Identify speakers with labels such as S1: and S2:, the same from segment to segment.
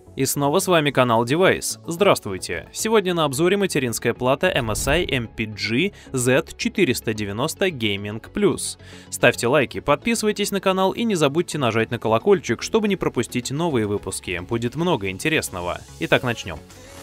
S1: И снова с вами канал Device. Здравствуйте! Сегодня на обзоре материнская плата MSI MPG Z490 Gaming Plus. Ставьте лайки, подписывайтесь на канал и не забудьте нажать на колокольчик, чтобы не пропустить новые выпуски. Будет много интересного. Итак, начнем.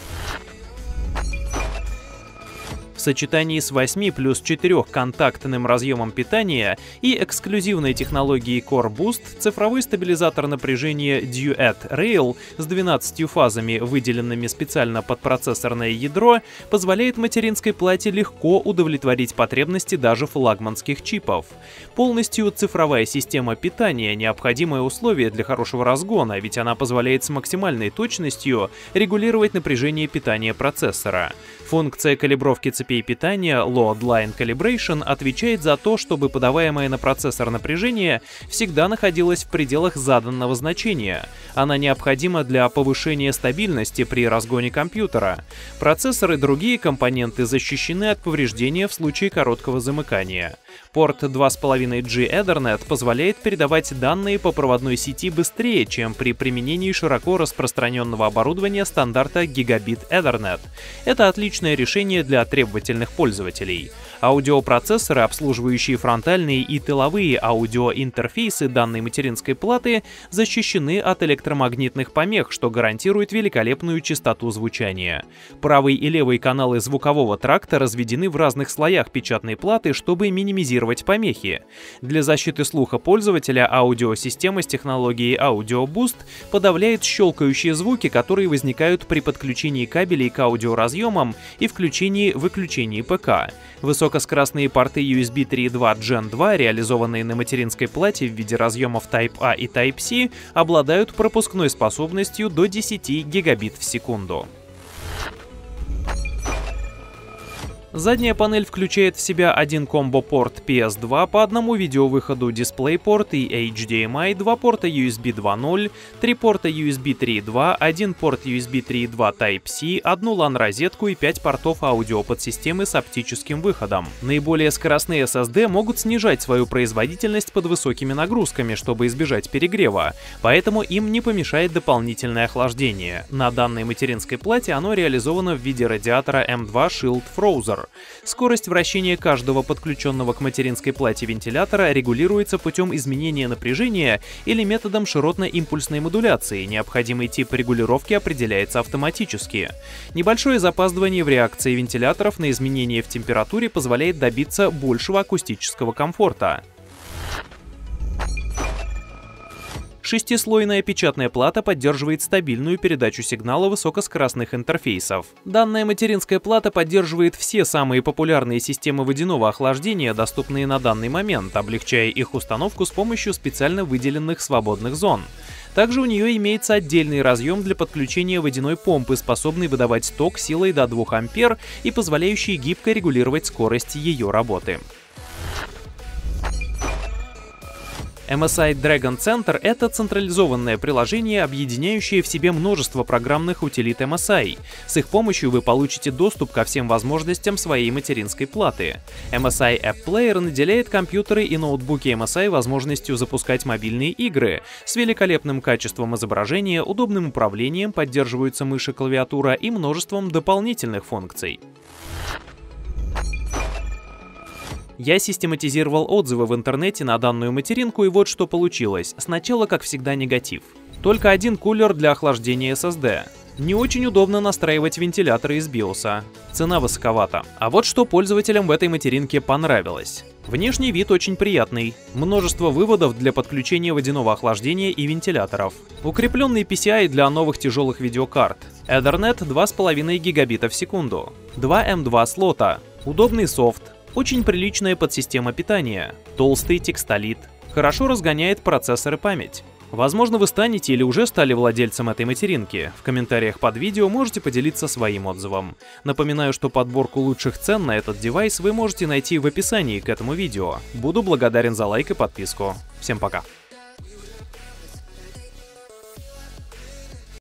S1: В сочетании с 8 плюс 4-контактным разъемом питания и эксклюзивной технологией Core Boost цифровой стабилизатор напряжения Duet Rail с 12 фазами, выделенными специально под процессорное ядро, позволяет материнской плате легко удовлетворить потребности даже флагманских чипов. Полностью цифровая система питания — необходимое условие для хорошего разгона, ведь она позволяет с максимальной точностью регулировать напряжение питания процессора. Функция калибровки цепей питания Load Line Calibration отвечает за то, чтобы подаваемое на процессор напряжение всегда находилось в пределах заданного значения. Она необходима для повышения стабильности при разгоне компьютера. Процессор и другие компоненты защищены от повреждения в случае короткого замыкания. Порт 2.5G Ethernet позволяет передавать данные по проводной сети быстрее, чем при применении широко распространенного оборудования стандарта Gigabit Ethernet. Это отличное решение для требовательных пользователей. Аудиопроцессоры, обслуживающие фронтальные и тыловые аудиоинтерфейсы данной материнской платы, защищены от электромагнитных помех, что гарантирует великолепную частоту звучания. Правый и левый каналы звукового тракта разведены в разных слоях печатной платы, чтобы минимизировать помехи. Для защиты слуха пользователя аудиосистема с технологией Audio Boost подавляет щелкающие звуки, которые возникают при подключении кабелей к аудиоразъемам и включении-выключении ПК. Высокоскоростные порты USB 3.2 Gen 2, реализованные на материнской плате в виде разъемов Type-A и Type-C, обладают пропускной способностью до 10 гигабит в секунду. Задняя панель включает в себя один комбо-порт PS2 по одному видеовыходу DisplayPort и HDMI, два порта USB 2.0, три порта USB 3.2, один порт USB 3.2 Type-C, одну LAN-розетку и 5 портов аудиоподсистемы с оптическим выходом. Наиболее скоростные SSD могут снижать свою производительность под высокими нагрузками, чтобы избежать перегрева, поэтому им не помешает дополнительное охлаждение. На данной материнской плате оно реализовано в виде радиатора M2 Shield Frozer. Скорость вращения каждого подключенного к материнской плате вентилятора регулируется путем изменения напряжения или методом широтно-импульсной модуляции. Необходимый тип регулировки определяется автоматически. Небольшое запаздывание в реакции вентиляторов на изменения в температуре позволяет добиться большего акустического комфорта. Шестислойная печатная плата поддерживает стабильную передачу сигнала высокоскоростных интерфейсов. Данная материнская плата поддерживает все самые популярные системы водяного охлаждения, доступные на данный момент, облегчая их установку с помощью специально выделенных свободных зон. Также у нее имеется отдельный разъем для подключения водяной помпы, способный выдавать ток силой до 2 А и позволяющий гибко регулировать скорость ее работы. MSI Dragon Center — это централизованное приложение, объединяющее в себе множество программных утилит MSI. С их помощью вы получите доступ ко всем возможностям своей материнской платы. MSI App Player наделяет компьютеры и ноутбуки MSI возможностью запускать мобильные игры. С великолепным качеством изображения, удобным управлением, поддерживаются мышь и клавиатура и множеством дополнительных функций. Я систематизировал отзывы в интернете на данную материнку, и вот что получилось. Сначала, как всегда, негатив. Только один кулер для охлаждения SSD. Не очень удобно настраивать вентиляторы из BIOS. Цена высоковата. А вот что пользователям в этой материнке понравилось. Внешний вид очень приятный. Множество выводов для подключения водяного охлаждения и вентиляторов. Укрепленный PCI для новых тяжелых видеокарт. Ethernet 2,5 гигабита в секунду. 2 M2 слота. Удобный софт. Очень приличная подсистема питания, толстый текстолит, хорошо разгоняет процессор и память. Возможно, вы станете или уже стали владельцем этой материнки. В комментариях под видео можете поделиться своим отзывом. Напоминаю, что подборку лучших цен на этот девайс вы можете найти в описании к этому видео. Буду благодарен за лайк и подписку. Всем пока!